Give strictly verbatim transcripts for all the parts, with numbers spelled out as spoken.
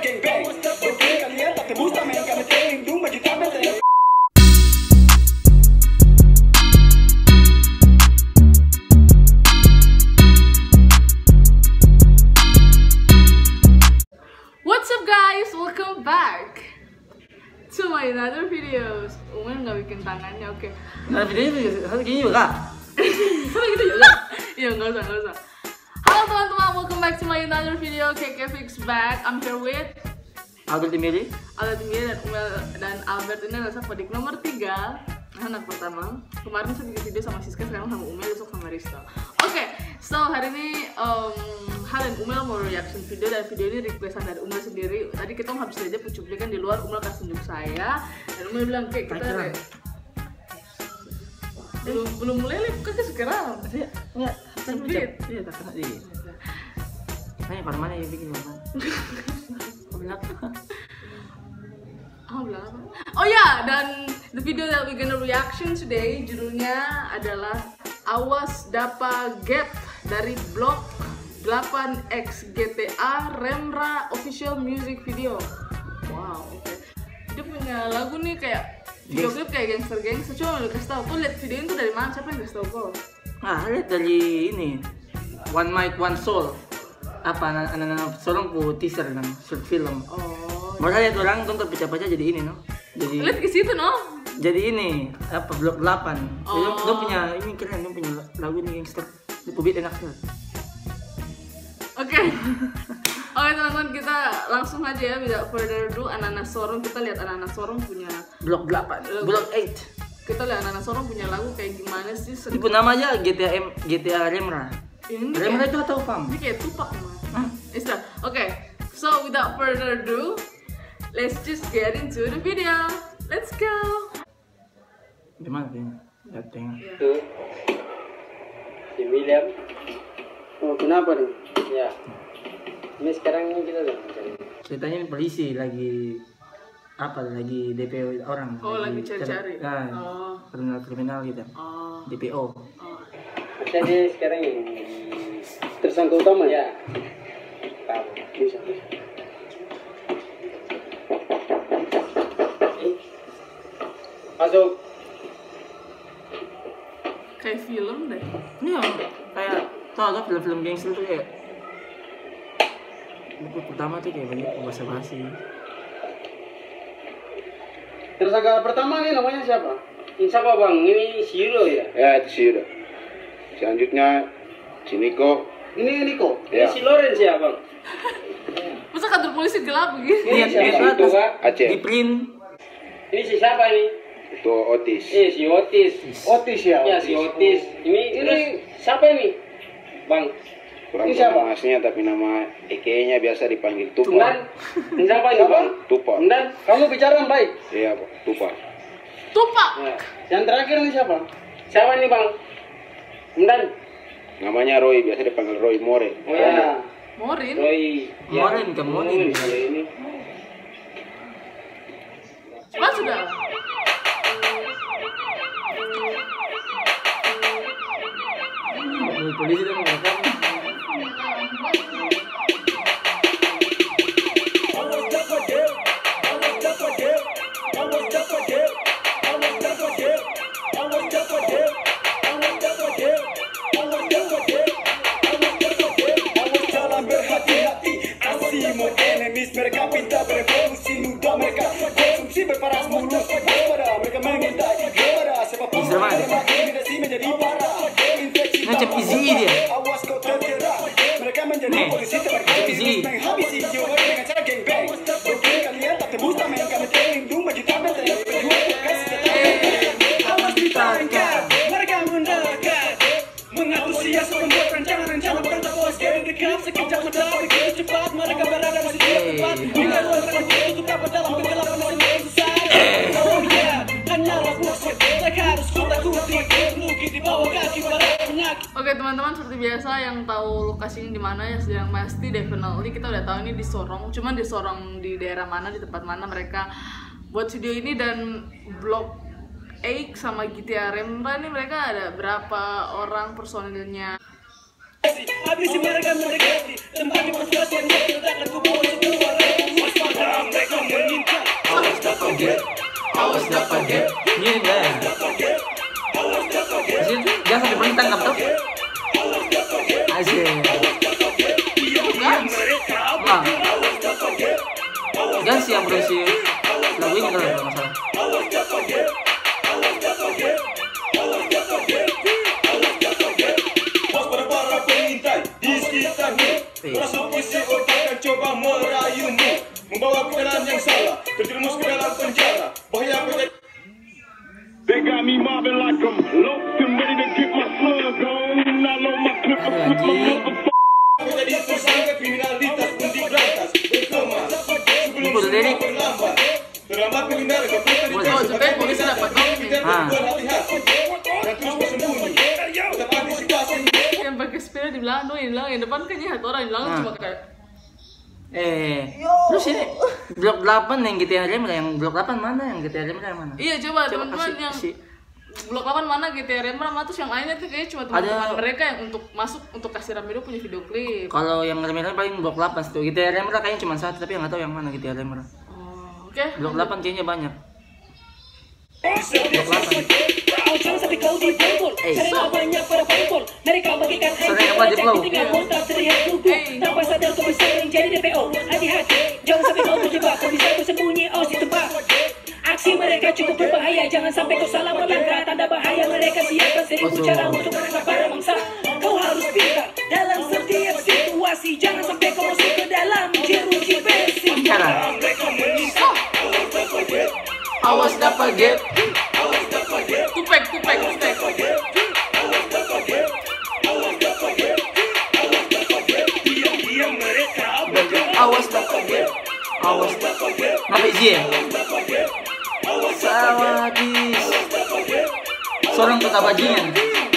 What's up guys, welcome back to my another videos. Umel nggak bikin tangannya, oke? Okay. Nah videonya satu gini juga. Sama gitu juga? Iya nggak usah nggak usah. Halo teman-teman, welcome back to my another video. K K Fix back. I'm here with Albert Timili, Albert Timili dan Umel, dan Albert ini adalah sahabat nomor tiga, anak pertama. Kemarin saya bikin video sama Siska, sekarang sama Umel, besok sama Rista. Oke, okay, so hari ini um, Hal dan Umel mau reaction video, dan video ini requestan dari Umel sendiri. Tadi kita habis aja cuplikan di luar, Umel kasih tunjuk saya, dan Umel bilang kayak kita re... belum belum mulai live kan sekarang. Iya, enggak, sempit. Iya, tak kena di. Tanya pada mana yang bikin mana? Bilang. Oh, bilang apa? Oh ya, dan the video that we're gonna reaction today judulnya adalah Awas Dapa Gap dari Blok delapan X G T A Remra official music video. Wow, oke. Okay. Dia punya lagu nih kayak video klip kayak gangster-gangster. Coba lu kasih tau, kau lihat video itu dari mana? Siapa yang kasih tau kau? Nah, lihat dari ini One Mic One Soul. Apa anak-anak seorang ku teaser kan, short film. Oh. Mau lihat orang tonton pecah-pecah jadi ini no. Jadi lihat ke situ no. Jadi ini apa Blok delapan. Oh. Dia, dia punya ini keren, dia punya lagu ini gangster. Dia beat enak banget. Oke, okay. Oke okay, teman-teman, kita langsung aja ya, without further ado. Anak-anak Sorong, kita lihat anak-anak Sorong punya Blok delapan, Blok delapan. Kita lihat anak-anak Sorong punya lagu kayak gimana sih? Itu namanya G T A M, G T A Remra. Ini Remra kayak, itu atau pam? Ini kayak Tupac mah. Hah? Oke, okay. So without further ado, let's just get into the video. Let's go. Gimana sih? Lihat tengok. Tuh, si William. Oh kenapa nih? Ya, ini sekarang ini kita udah mencari. Ceritanya ini polisi lagi apa? Lagi D P O orang. Oh lagi cari-cari. Nah, oh. kriminal-kriminal gitu. Oh. D P O. Oh. Jadi sekarang yang tersangka utama ya. Tahu, bisa bisa. Masuk. Kayak film deh. Iya, kayak tau gak film-film gangster tuh kayak buku pertama tuh kayak banyak basa-basi. Tersangka pertama nih namanya siapa? Ini siapa bang? Ini Shiro ya? Ya itu Shiro. Selanjutnya si Niko. Ini Niko? Ya. Ini si Lorenz ya bang? Masa kantor polisi gelap begini? Iya, siapa? itu Kak? Aceh. di print. Ini si siapa ini? Itu Otis. Eh si Otis. Otis ya? Ya si Otis. Ini ini siapa ini? Bang. Kurang Ini siapa? tahu aslinya tapi nama Eke-nya biasa dipanggil Tupa. Endan. Ini siapa ini bang? Tupa. Endan. Kamu bicara yang baik. Iya, Pak. Tupa. Tupac. Ya. Yang terakhir ini siapa? Siapa ini bang? Endan. Namanya Roy, biasa dipanggil Roy More. Oh ya. Morin. Roy. Morin, ke Morin. Kalau ini. Mas sudah. Polisi tuh merekam. Mereka pinta berevolusi muda, mereka konsumsi berparas mulus kepada mereka mengintai kepada sepak bola demokrasi menjadi parah infeksi Ngecep easy dia. awas kau terjerat mereka menjadi polisi easy. terbaik menghabisi jiwa dengan cara geng bang bagi kalian tak tebus tak main kami terlindung baju tampil dan berjuang kasih awas ditangkap mereka mendekat mengatur siasat membuat rencana-rencana bukan tak puas geng dekat sekejap mata begitu cepat mereka berada di setiap tempat hingga ruang tertutup dapat dalam kegelapan dan semua sesat oh yeah hanyalah musuh tak harus ku takuti terlukis di bawah kaki para penyakit. Oke teman-teman, seperti biasa yang tahu lokasinya di mana ya, sedang pasti definitely kita udah tahu ini di Sorong. Cuman di Sorong di daerah mana, di tempat mana mereka buat video ini, dan Blok delapan sama G T A Remra ini mereka ada berapa orang personilnya. Habisi mereka mendekati tempat di persuasi yang meletakkan tubuh sebuah Ini enggak ya? Asik, jangan sampai pernah tangkap tuh. Asik. Wah. Jangan sih yang berisi lagu ini kalau nggak masalah. Bos pada para pengintai di sekitarmu. Masuk isi otak dan coba merayumu, membawa ke jalan yang salah, terjerumus ke dalam penjara. Bahaya menjadi. They got me mobbing like I'm locked and ready to get my slug on. I know my clip Aduh, with my anjing. motherfucker. Menjadi tersangka kriminalitas pun diberantas berkemas sebelum Ibu, semua Dedi. berlambat. Terlambat menghindari keputusan Boleh. Oh, supaya polisi dapat tahu nih. Ah. berhati-hati dan terus bersembunyi. Tetap antisipasi. Yang pakai sepeda di belakang dong, yang belakang yang depan kan lihat orang, yang belakang Ah. cuma kayak Eh, terus ini blok delapan yang G T A Remra, yang blok delapan mana yang G T A Remra yang mana? iya coba Coba teman-teman kasih- yang kasih. blok delapan mana G T A Remra mana, terus yang lainnya tuh kayaknya cuma teman-teman Ada- mereka yang untuk masuk untuk kasih Ramedo punya video klip. Kalau yang Remra paling blok delapan tuh. G T A Remra kayaknya cuma satu, tapi yang nggak tahu yang mana G T A Remra. Oh, oke. Blok delapan kayaknya banyak. Kau jangan sampai kau dibongkol. Eh, Cari namanya para pengkol. Mereka bagikan Sering apa di flow? tinggal montar terlihat lugu. Eh. Tanpa sadar kau bisa menjadi D P O. Hati-hati, jangan sampai kau terjebak. Kau bisa bersembunyi, oh si tempat. Aksi mereka cukup berbahaya. Jangan sampai kau salah melangkah. Tanda bahaya mereka siapkan seribu Oh, cara so. untuk menangkap para mangsa. Kau harus pintar dalam setiap situasi. Jangan sampai kau masuk ke dalam jeruji besi. Cara. Awas dapat gap. Tupek, tupek, tupek. Awas dapat gap. Awas dapat gap. Nabi J. Sawadis. Seorang kota bajingan.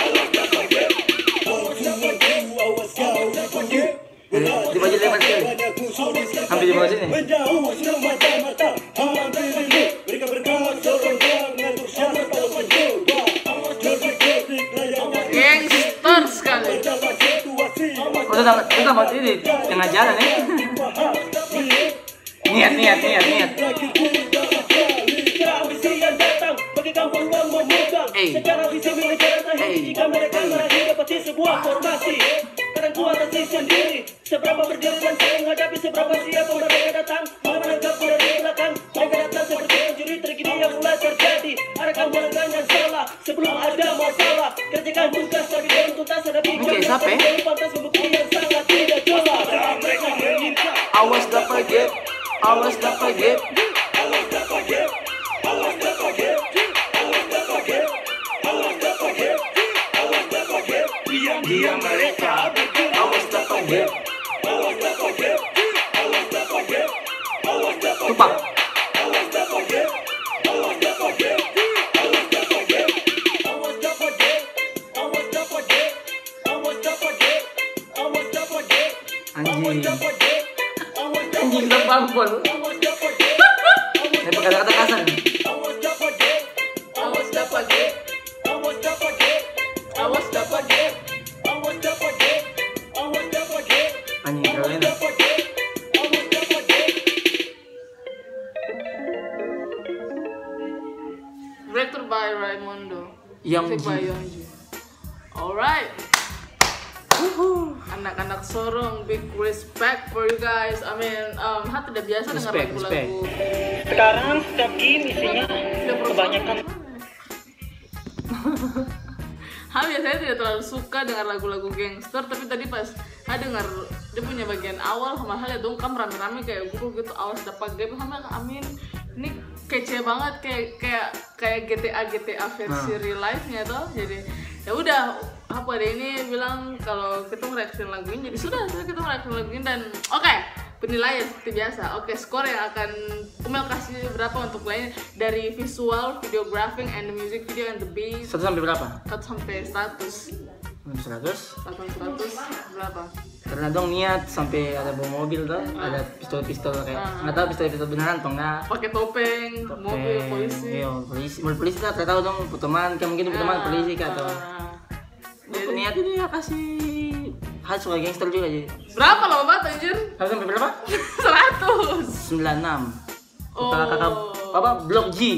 Eh, di baju lebar sekali. Hampir di bawah sini. Gangster sekali. Udah tamat, udah tamat ini tengah jalan ya. Niat, niat, niat, niat. Eh, seberapa berdiri dan saya menghadapi seberapa siap mereka datang menangkap dari belakang. Mereka datang seperti pencuri tergini yang mulai terjadi. Adakah melanggar yang salah sebelum ada masalah? Kerjakan tugas tapi belum tuntas hadapi. Oke, siapa ya? Pantas membuktikan yang sangat tidak jelas. Mereka meminta. awas dapat gap. Awas dapat gap. Dia mereka. Awas dapat gap. Tupak. Anjing. Anjing terpampul. Saya pakai kata kasar. Awas dapat gap. Awas dapat gap. Anjing terlalu enak. Directed by Raimundo. Young Music by G. Young G. Alright. Anak-anak sorong, big respect for you guys. I mean, um, Ha tidak biasa dengar Respect, lagu-lagu. Sekarang setiap game isinya Tidak kebanyakan Ha biasanya tidak terlalu suka dengar lagu-lagu gangster, tapi tadi pas Ha dengar dia punya bagian awal sama hal ya dongkam rame-rame kayak guru gitu, awas dapat game sama amin. Ini kece banget kayak kayak kayak G T A G T A versi Nah. real life-nya tuh. Jadi ya udah apa deh ini bilang kalau kita mereaction lagu ini, jadi sudah sudah kita mereaction lagu ini dan oke. Penilaian seperti biasa. Oke, skor yang akan Umel kasih berapa untuk lain dari visual, videographing, and the music video and the beat. Satu sampai berapa? satu sampai seratus. Seratus. satu sampai seratus berapa? Karena dong niat sampai ada bawa mobil tuh, ada pistol-pistol kayak Ah. nggak tahu pistol-pistol beneran atau enggak. Pakai topeng, mobil polisi. Iya, polisi. Mobil polisi tak tahu dong, teman kan mungkin teman polisi kan atau. Ah. Jadi niat ini ya kasih hal suka gangster juga jadi. Berapa lama banget anjir? Satu sampai berapa? seratus. sembilan puluh enam. Oh. Kakak kakak apa blok G.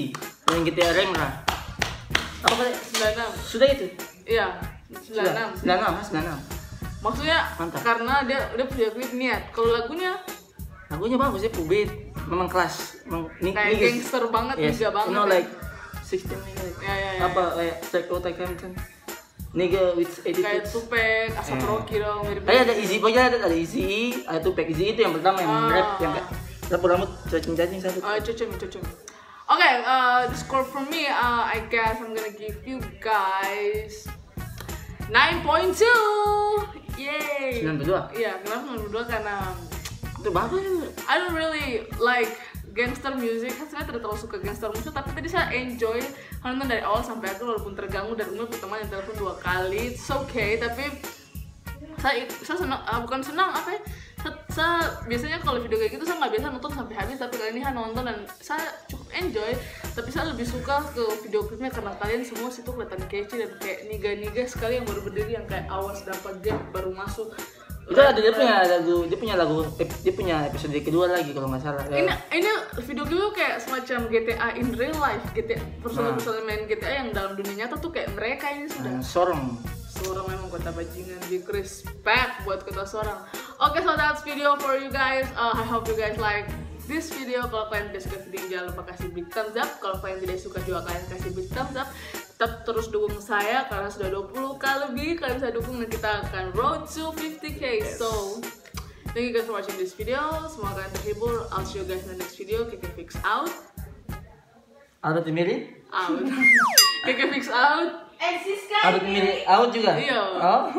Yang G T A Remra. Apa kali? sembilan enam. Sudah itu? Iya, sembilan enam. sembilan enam, sembilan enam. Maksudnya Mantap. karena dia udah punya klip niat. Kalau lagunya Lagunya bagus ya, Pubit. Memang kelas. Memang ni- kayak niggas. gangster banget, Yes. nigga banget. You know ya. like sixteen nigga. Ya, ya, ya, Apa kayak Take Out Take Hampton. Nigga with kayak attitude. Tupac, Asap Eh. Rocky dong, mirip. Kayak ada Easy Boy ada ada Easy, ada Tupac. Easy itu yang pertama yang Ah. rap yang kayak rambut-rambut cacing-cacing satu. Uh, cucum, cucum. Okay, uh, the score for me, uh, I guess I'm gonna give you guys nine point two. Yay. sembilan puluh dua. Iya, kenapa sembilan puluh dua? Karena Itu bagus ya. I don't really like gangster music. Kan saya tidak terlalu suka gangster music, tapi tadi saya enjoy nonton dari awal sampai akhir walaupun terganggu dan Umar pertama yang telepon dua kali. It's okay, tapi saya saya senang, uh, bukan senang apa ya? Saya, saya biasanya kalau video kayak gitu saya nggak biasa nonton sampai habis, tapi kali ini saya nonton dan saya cukup enjoy. Tapi saya lebih suka ke video klipnya karena kalian semua situ kelihatan kece dan kayak niga-niga sekali yang baru berdiri, yang kayak awas dapat gap baru masuk. Itu ada dia punya lagu, dia punya lagu, dia punya episode kedua lagi kalau nggak salah. Ini ini video klip kayak semacam G T A in real life, G T A personal-personal main G T A yang dalam dunia nyata tuh kayak mereka ini sudah. Uh, Sorong. Seorang memang kota bajingan, big respect buat kota Sorong. Oke, so that's video for you guys. Uh, I hope you guys like this video. Kalau kalian tidak suka video ini, jangan lupa kasih big thumbs up. Kalau kalian tidak suka juga kalian kasih big thumbs up. Tetap terus dukung saya karena sudah dua puluh k lebih. Kalian bisa dukung dan kita akan road to fifty k. So thank you guys for watching this video. Semoga kalian terhibur. I'll see you guys in the next video. Keke Fix out. Ada Timiri? Out. Keke Fix out. Ada Timiri out juga? Iya. Oh.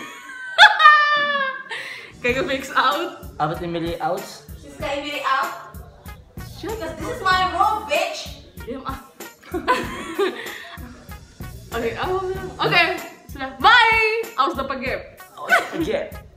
Keke Fix out. Ada Timiri out? Siska Emily out. Shut Because this is my role, bitch. Diam ah. Oke, aku bilang. Oke, sudah. Bye. Awas dapat gap. Yeah.